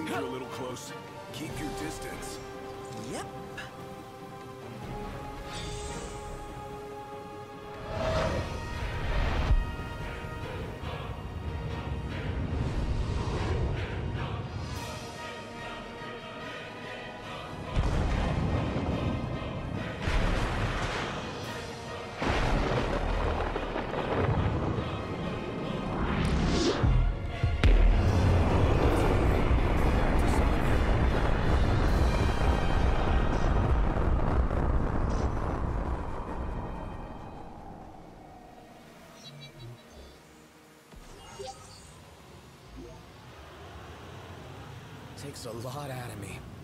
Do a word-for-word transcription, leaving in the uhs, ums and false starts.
you're a little close. Keep your distance. Yep. Takes a lot out of me.